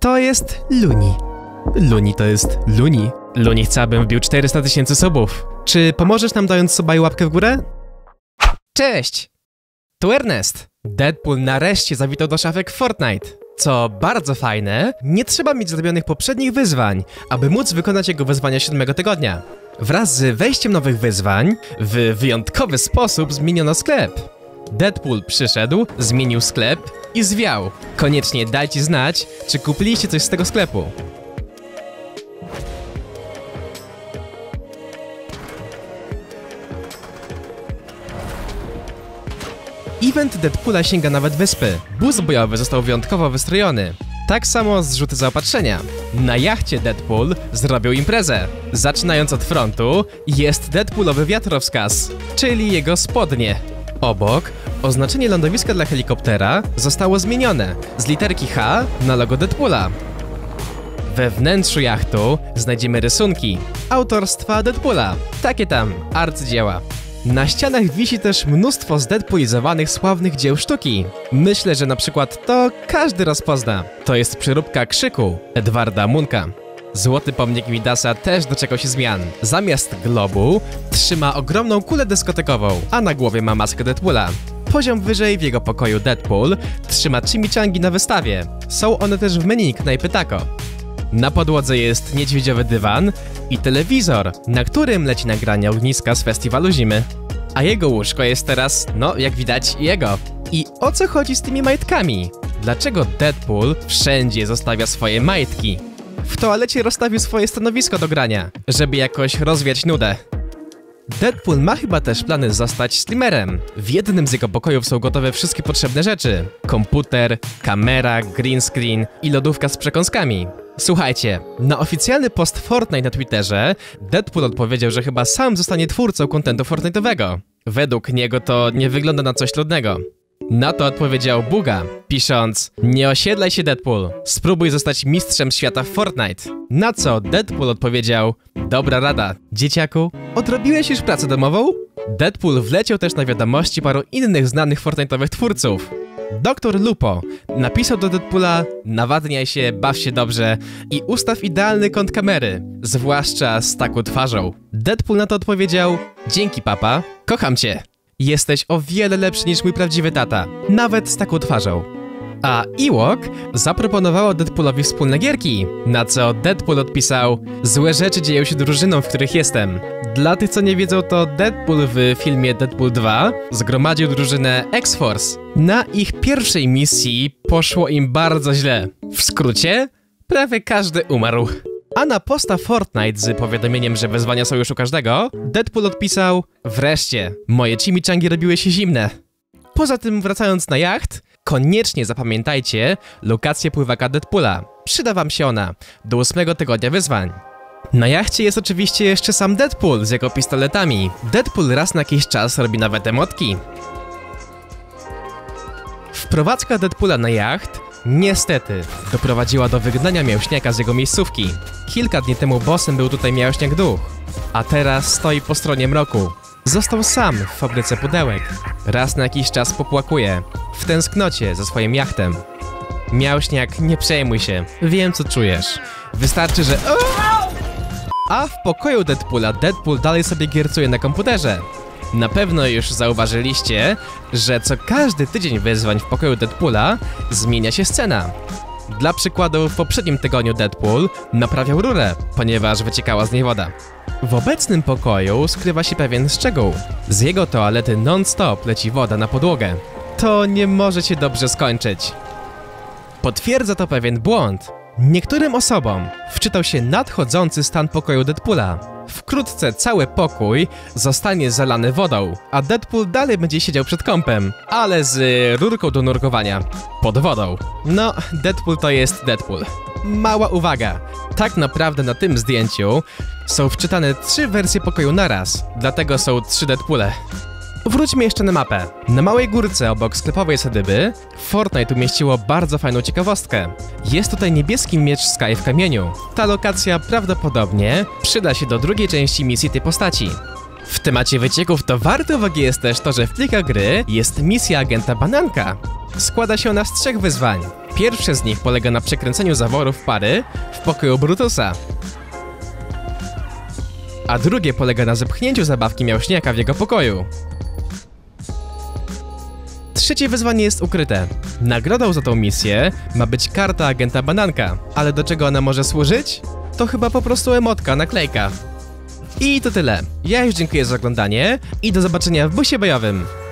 To jest Luni. Luni to jest Luni. Luni chce, abym wbił 400 000 subów. Czy pomożesz nam dając suba i łapkę w górę? Cześć! Tu Ernest. Deadpool nareszcie zawitał do szafek Fortnite. Co bardzo fajne, nie trzeba mieć zrobionych poprzednich wyzwań, aby móc wykonać jego wyzwania 7 tygodnia. Wraz z wejściem nowych wyzwań, w wyjątkowy sposób zmieniono sklep. Deadpool przyszedł, zmienił sklep i zwiał. Koniecznie dajcie znać, czy kupiliście coś z tego sklepu. Event Deadpoola sięga nawet wyspy. Bus bojowy został wyjątkowo wystrojony. Tak samo zrzuty zaopatrzenia. Na jachcie Deadpool zrobił imprezę. Zaczynając od frontu, jest Deadpoolowy wiatrowskaz, czyli jego spodnie. Obok oznaczenie lądowiska dla helikoptera zostało zmienione z literki H na logo Deadpoola. We wnętrzu jachtu znajdziemy rysunki autorstwa Deadpoola. Takie tam arcydzieła. Na ścianach wisi też mnóstwo zdeadpoolizowanych sławnych dzieł sztuki. Myślę, że na przykład to każdy rozpozna. To jest przeróbka Krzyku Edwarda Munka. Złoty pomnik Midasa też doczekał się zmian. Zamiast globu trzyma ogromną kulę dyskotekową, a na głowie ma maskę Deadpoola. Poziom wyżej w jego pokoju Deadpool trzyma chimichangi na wystawie. Są one też w menu knajpy Taco. Na podłodze jest niedźwiedziowy dywan i telewizor, na którym leci nagranie ogniska z festiwalu zimy. A jego łóżko jest teraz, no jak widać, jego. I o co chodzi z tymi majtkami? Dlaczego Deadpool wszędzie zostawia swoje majtki? W toalecie rozstawił swoje stanowisko do grania, żeby jakoś rozwiać nudę. Deadpool ma chyba też plany zostać streamerem. W jednym z jego pokojów są gotowe wszystkie potrzebne rzeczy. Komputer, kamera, green screen i lodówka z przekąskami. Słuchajcie, na oficjalny post Fortnite na Twitterze Deadpool odpowiedział, że chyba sam zostanie twórcą kontentu Fortnite'owego. Według niego to nie wygląda na coś trudnego. Na to odpowiedział Buga, pisząc: nie osiedlaj się Deadpool, spróbuj zostać mistrzem świata w Fortnite. Na co Deadpool odpowiedział: dobra rada, dzieciaku, odrobiłeś już pracę domową? Deadpool wleciał też na wiadomości paru innych znanych Fortnite'owych twórców. Dr. Lupo napisał do Deadpoola: nawadniaj się, baw się dobrze i ustaw idealny kąt kamery, zwłaszcza z taką twarzą. Deadpool na to odpowiedział: dzięki papa, kocham cię. Jesteś o wiele lepszy niż mój prawdziwy tata, nawet z taką twarzą. A Ewok zaproponowała Deadpoolowi wspólne gierki, na co Deadpool odpisał: złe rzeczy dzieją się drużynom, w których jestem. Dla tych, co nie wiedzą, to Deadpool w filmie Deadpool 2 zgromadził drużynę X-Force. Na ich pierwszej misji poszło im bardzo źle. W skrócie, prawie każdy umarł. A na posta Fortnite z powiadomieniem, że wyzwania są już u każdego, Deadpool odpisał: wreszcie, moje chimichangi robiły się zimne. Poza tym, wracając na jacht, koniecznie zapamiętajcie lokację pływaka Deadpoola. Przyda wam się ona do 8 tygodnia wyzwań. Na jachcie jest oczywiście jeszcze sam Deadpool z jego pistoletami. Deadpool raz na jakiś czas robi nawet emotki. Wprowadzka Deadpoola na jacht niestety doprowadziła do wygnania Miałśniaka z jego miejscówki. Kilka dni temu bossem był tutaj Miałśniak Duch, a teraz stoi po stronie mroku. Został sam w fabryce pudełek. Raz na jakiś czas popłakuje, w tęsknocie za swoim jachtem. Miałśniak, nie przejmuj się, wiem co czujesz. Wystarczy, że... A w pokoju Deadpoola Deadpool dalej sobie giercuje na komputerze. Na pewno już zauważyliście, że co każdy tydzień wyzwań w pokoju Deadpoola zmienia się scena. Dla przykładu, w poprzednim tygodniu Deadpool naprawiał rurę, ponieważ wyciekała z niej woda. W obecnym pokoju skrywa się pewien szczegół. Z jego toalety non-stop leci woda na podłogę. To nie może się dobrze skończyć. Potwierdza to pewien błąd. Niektórym osobom wczytał się nadchodzący stan pokoju Deadpoola. Wkrótce cały pokój zostanie zalany wodą, a Deadpool dalej będzie siedział przed kąpem, ale z rurką do nurkowania pod wodą. No, Deadpool to jest Deadpool. Mała uwaga, tak naprawdę na tym zdjęciu są wczytane 3 wersje pokoju naraz, dlatego są 3 Deadpoole. Wróćmy jeszcze na mapę. Na małej górce obok sklepowej sadyby Fortnite umieściło bardzo fajną ciekawostkę. Jest tutaj niebieski miecz Sky w kamieniu. Ta lokacja prawdopodobnie przyda się do drugiej części misji tej postaci. W temacie wycieków to warte uwagi jest też to, że w plikach gry jest misja agenta Bananka. Składa się ona z 3 wyzwań. Pierwsze z nich polega na przekręceniu zaworów pary w pokoju Brutusa, a drugie polega na zepchnięciu zabawki miałśniaka w jego pokoju. Trzecie wyzwanie jest ukryte. Nagrodą za tą misję ma być karta agenta Bananka, ale do czego ona może służyć? To chyba po prostu emotka, naklejka. I to tyle. Ja już dziękuję za oglądanie i do zobaczenia w busie bojowym.